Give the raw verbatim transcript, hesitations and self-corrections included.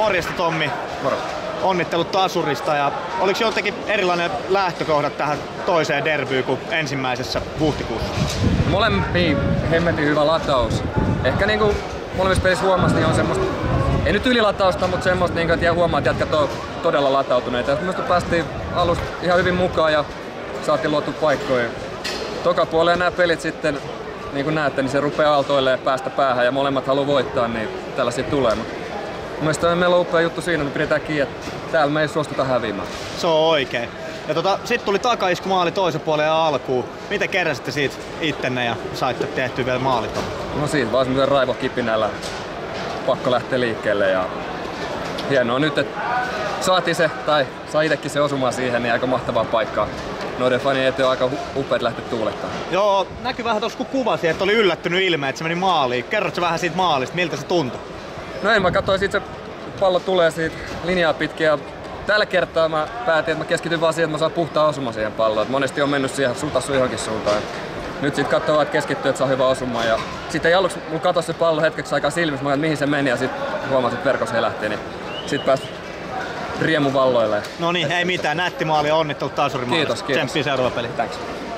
Morjesta Tommi. Moro. Onnittelut tasurista. Ja oliko jotenkin erilainen lähtökohdat tähän toiseen derbyyn kuin ensimmäisessä huhtikuussa? Molempiin hemmetin hyvä lataus. Ehkä niinku molemmissa pelissä huomasi, niin on semmoista, ei nyt ylilatausta, mutta semmoista, niinku, että huomaa, että jätkät on todella latautuneita. Ja minusta päästiin alusta ihan hyvin mukaan ja saatiin luotu paikkoja. Toka puolella nämä pelit sitten, niin kuin näette, niin se rupeaa aaltoilemaan päästä päähän ja molemmat haluaa voittaa, niin tällaisia tulee. Mielestäni meillä on upea juttu siinä, että pidetään kiinni, että täällä me ei suostuta häviämään. Se on oikein. Ja tota, sitten tuli takaiskumaali toisen puolen alkuun. Miten keräsitte siitä ittenne ja saitte tehtyä vielä maalit? No siitä vaan semmoisen raivokipinällä pakko lähteä liikkeelle. Ja hienoa nyt, että saatiin se, tai sai itsekin se osumaan siihen, niin aika mahtavaa paikkaa. Noiden fanien eteen on aika upeat lähteä tuulettamaan. Joo, näkyy vähän tuossa kun kuvasi, että oli yllättynyt ilme, että se meni maaliin. Kerrotko vähän siitä maalista, miltä se tuntui? No en, mä katsoin siitä, se pallo tulee siitä linjaa pitkin ja tällä kertaa mä päätin, että mä keskityn vaan siihen, että mä saan puhtaan osuman siihen palloon. Et monesti on mennyt siihen sutassu johonkin suuntaan. Nyt sit katsoo, että keskittyy, että saa hyvä osuma. Ja sitten ei aluksi mulla katosi se pallo hetkeksi aikaa silmissä, mä katsoin, mihin se meni ja sitten huomasin, että verkossa helähti. Niin sit pääsi riemu valloille. No niin, ei mitään. Nätti maali ja onnittelut taasurimaalista. Kiitos, kiitos. Tsemppiä seuraava peli. Thanks.